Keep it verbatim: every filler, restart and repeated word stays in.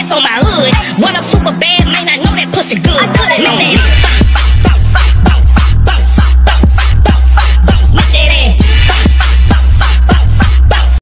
for my hood. What up, super bad, man? I know that pussy good. Know that.